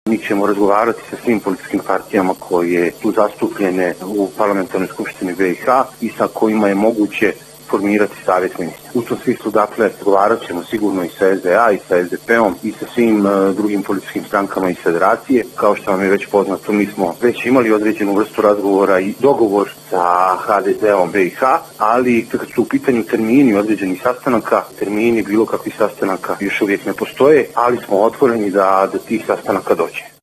Mi ćemo razgovarati sa svim političkim partijama koje su zastupljene u parlamentarnoj skupštini BiH i sa kojima je moguće formirati savjet ministra. U tom smislu, dakle, razgovarat ćemo sigurno i sa SDA i sa SDP-om i sa svim drugim političkim strankama iz federacije. Kao što vam je već poznato, mi smo već imali određenu vrstu razgovora i dogovor sa HDZ-om BiH, ali kad su u pitanju termini određenih sastanaka, termini bilo kakvih sastanaka još uvijek ne postoje, ali smo otvoreni da do tih sastanaka dođe.